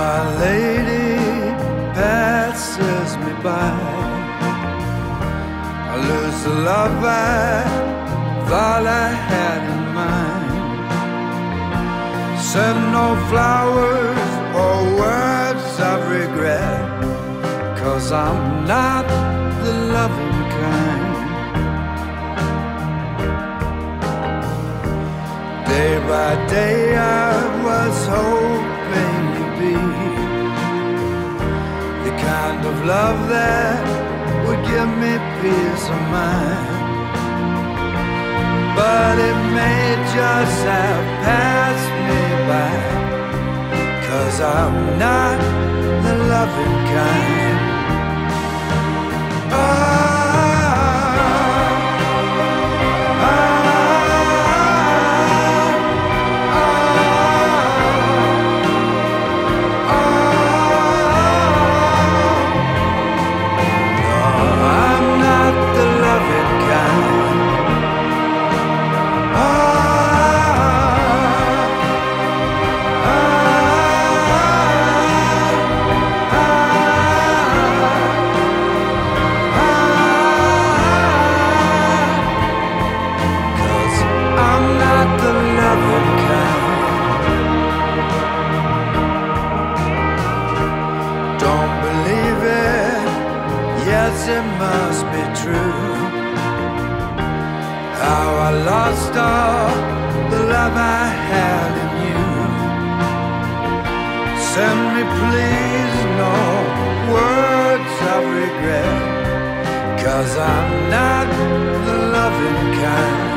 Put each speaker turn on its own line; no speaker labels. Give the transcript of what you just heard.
My lady passes me by, I lose the love I thought I had in mind. Send no flowers or words of regret, 'cause I'm not the loving kind. Day by day I was hoping you'd be the kind of love that would give me peace of mind. But it may just have passed me by, 'cause I'm not the loving kind. Don't believe it, yes it must be true, how I lost all the love I had in you. Send me please no words of regret, 'cause I'm not the loving kind.